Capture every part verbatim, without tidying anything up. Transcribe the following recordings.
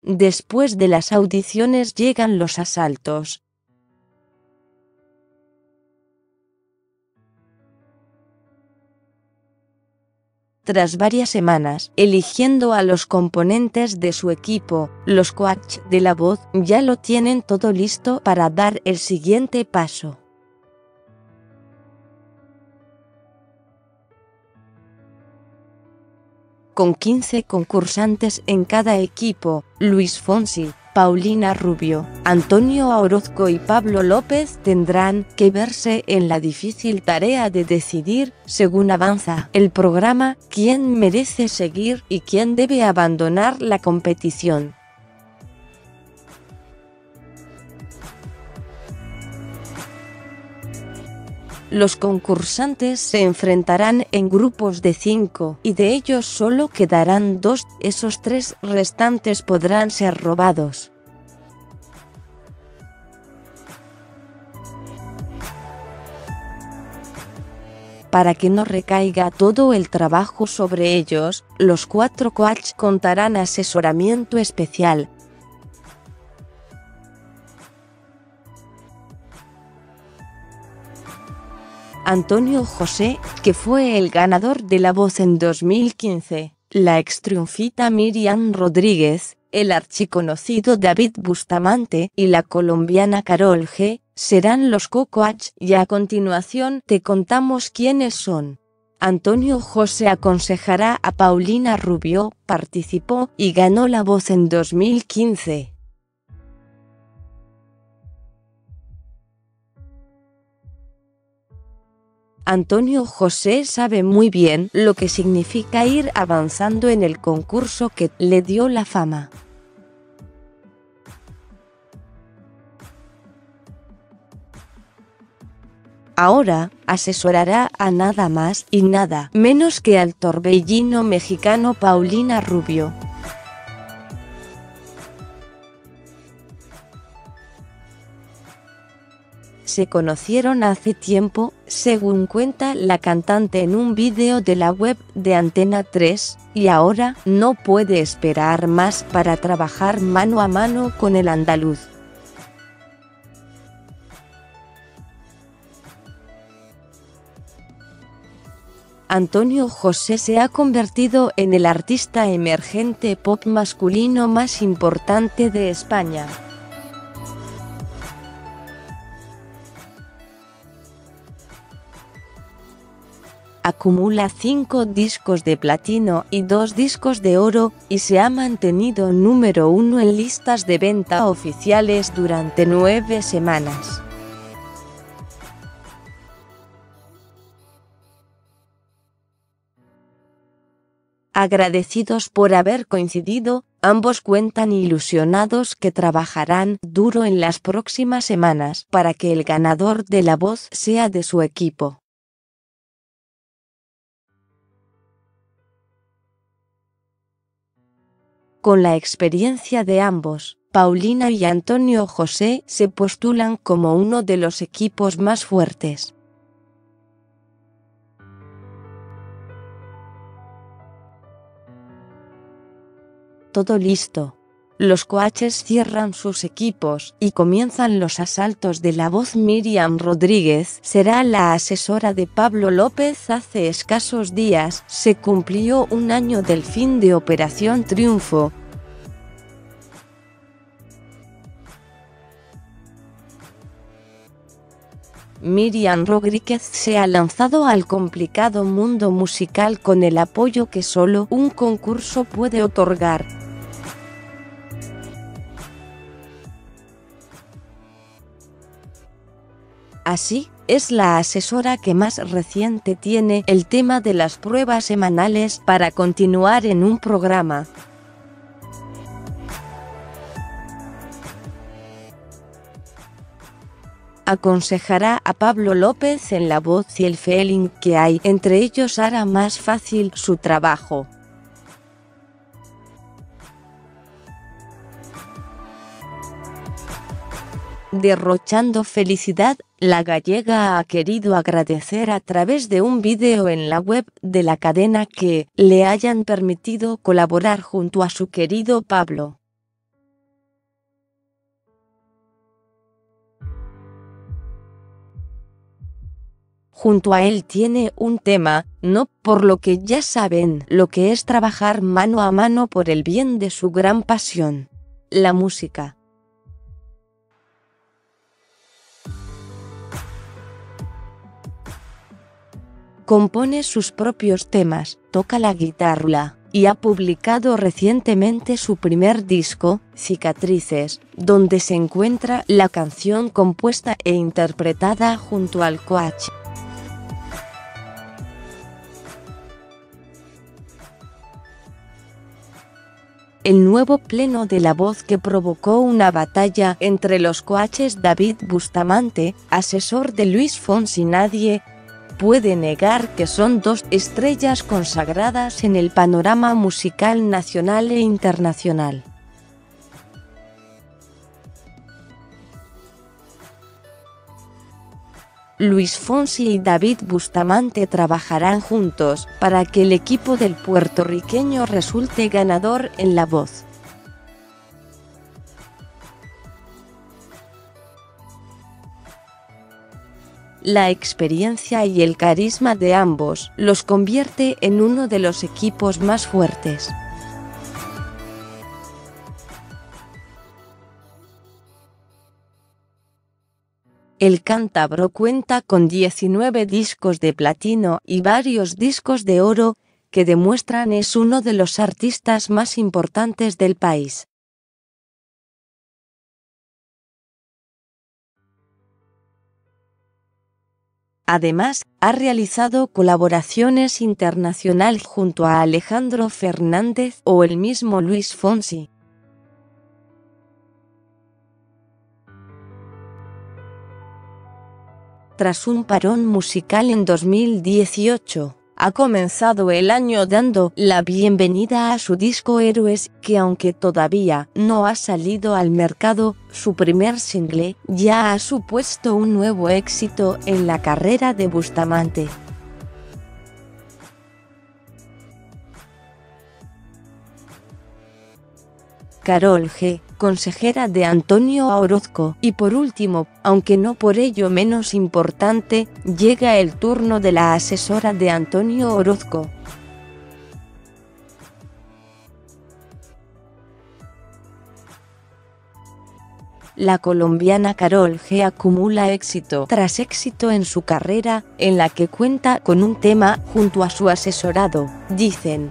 Después de las audiciones llegan los asaltos. Tras varias semanas eligiendo a los componentes de su equipo, los coach de La Voz ya lo tienen todo listo para dar el siguiente paso. Con quince concursantes en cada equipo, Luis Fonsi, Paulina Rubio, Antonio Orozco y Pablo López tendrán que verse en la difícil tarea de decidir, según avanza el programa, quién merece seguir y quién debe abandonar la competición. Los concursantes se enfrentarán en grupos de cinco y de ellos solo quedarán dos, esos tres restantes podrán ser robados. Para que no recaiga todo el trabajo sobre ellos, los cuatro coaches contarán asesoramiento especial. Antonio José, que fue el ganador de La Voz en dos mil quince, la extriunfita Miriam Rodríguez, el archiconocido David Bustamante y la colombiana Karol G, serán los co-coach y a continuación te contamos quiénes son. Antonio José aconsejará a Paulina Rubio, participó y ganó La Voz en dos mil quince. Antonio José sabe muy bien lo que significa ir avanzando en el concurso que le dio la fama. Ahora, asesorará a nada más y nada menos que al torbellino mexicano Paulina Rubio. Se conocieron hace tiempo, según cuenta la cantante en un vídeo de la web de Antena tres, y ahora no puede esperar más para trabajar mano a mano con el andaluz. Antonio José se ha convertido en el artista emergente pop masculino más importante de España. Acumula cinco discos de platino y dos discos de oro, y se ha mantenido número uno en listas de venta oficiales durante nueve semanas. Agradecidos por haber coincidido, ambos cuentan ilusionados que trabajarán duro en las próximas semanas para que el ganador de La Voz sea de su equipo. Con la experiencia de ambos, Paulina y Antonio José se postulan como uno de los equipos más fuertes. Todo listo. Los coaches cierran sus equipos y comienzan los asaltos de La Voz. Miriam Rodríguez será la asesora de Pablo López. Hace escasos días se cumplió un año del fin de Operación Triunfo. Miriam Rodríguez se ha lanzado al complicado mundo musical con el apoyo que solo un concurso puede otorgar. Así, es la asesora que más reciente tiene el tema de las pruebas semanales para continuar en un programa. Aconsejará a Pablo López en La Voz y el feeling que hay entre ellos hará más fácil su trabajo. Derrochando felicidad, la gallega ha querido agradecer a través de un vídeo en la web de la cadena que le hayan permitido colaborar junto a su querido Pablo. junto a él tiene un tema, no, por lo que ya saben lo que es trabajar mano a mano por el bien de su gran pasión, la música. Compone sus propios temas, toca la guitarra, y ha publicado recientemente su primer disco, Cicatrices, donde se encuentra la canción compuesta e interpretada junto al coach. El nuevo pleno de La Voz, que provocó una batalla entre los coaches David Bustamante, asesor de Luis Fonsi. Nadie puede negar que son dos estrellas consagradas en el panorama musical nacional e internacional. Luis Fonsi y David Bustamante trabajarán juntos para que el equipo del puertorriqueño resulte ganador en La Voz. La experiencia y el carisma de ambos los convierte en uno de los equipos más fuertes. El cántabro cuenta con diecinueve discos de platino y varios discos de oro, que demuestran es uno de los artistas más importantes del país. Además, ha realizado colaboraciones internacionales junto a Alejandro Fernández o el mismo Luis Fonsi. Tras un parón musical en dos mil dieciocho, ha comenzado el año dando la bienvenida a su disco Héroes, que aunque todavía no ha salido al mercado, su primer single ya ha supuesto un nuevo éxito en la carrera de Bustamante. Karol G, consejera de Antonio Orozco, y por último, aunque no por ello menos importante, llega el turno de la asesora de Antonio Orozco. La colombiana Karol G acumula éxito tras éxito en su carrera, en la que cuenta con un tema junto a su asesorado, dicen.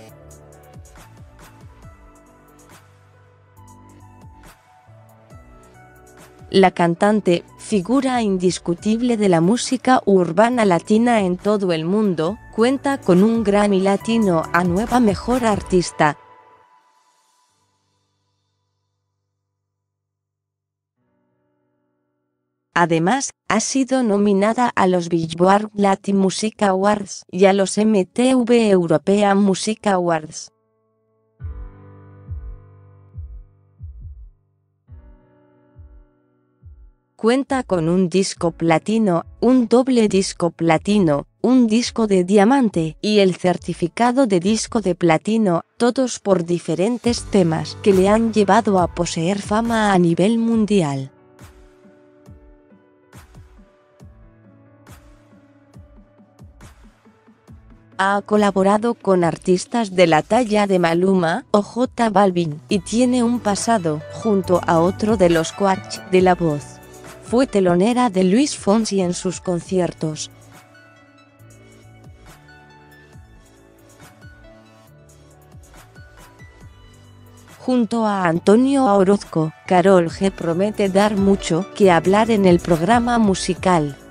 La cantante, figura indiscutible de la música urbana latina en todo el mundo, cuenta con un Grammy Latino a Nueva Mejor Artista. Además, ha sido nominada a los Billboard Latin Music Awards y a los M T V European Music Awards. Cuenta con un disco platino, un doble disco platino, un disco de diamante y el certificado de disco de platino, todos por diferentes temas que le han llevado a poseer fama a nivel mundial. Ha colaborado con artistas de la talla de Maluma o J Balvin y tiene un pasado junto a otro de los coach de La Voz. Fue telonera de Luis Fonsi en sus conciertos. Junto a Antonio Orozco, Karol G promete dar mucho que hablar en el programa musical.